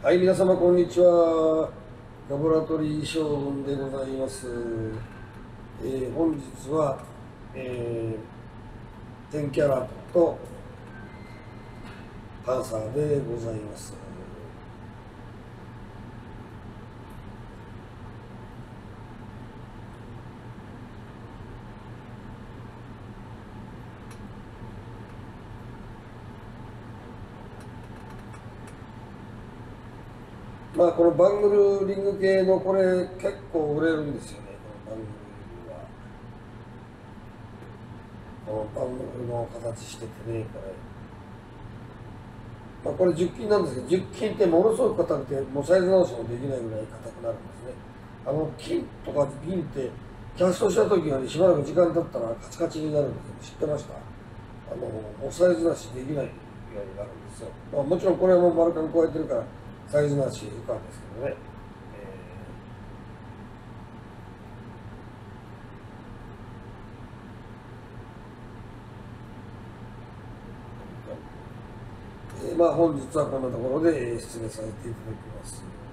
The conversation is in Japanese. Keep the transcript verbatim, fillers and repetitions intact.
はい、皆様こんにちは。ラボラトリー将軍でございます。えー、本日は、えー、テンキャラとパンサーでございます。まあこのバングルリング系のこれ結構売れるんですよね、このバングルは。このバングルの形しててね、これ。まあ、これじゅっきんなんですけど、じゅっきんってものすごく硬くて、もうサイズ直しもできないぐらい硬くなるんですね。あの金とか銀ってキャストした時よりしばらく時間経ったらカチカチになるんですよ。知ってました？あのもうサイズなしできないようになるんですよ。まあ、もちろんこれはもう丸カン加えてるからサイズなし浮かんですけどね。えーえーまあ本日はこんなところで失礼させていただきます。